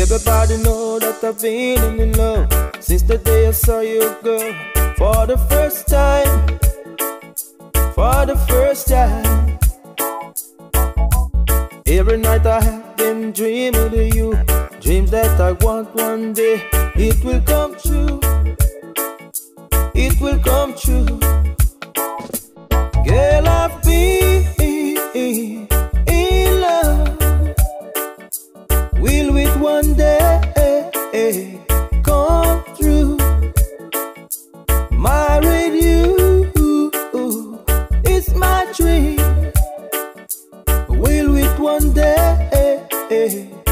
Everybody know that I've been in love since the day I saw you, girl. For the first time, for the first time. Every night I have been dreaming of you, dreams that I want one day. It will come true, it will come true. Girl, I've been in love. Will it one day come true? Married you is my dream. Will it one day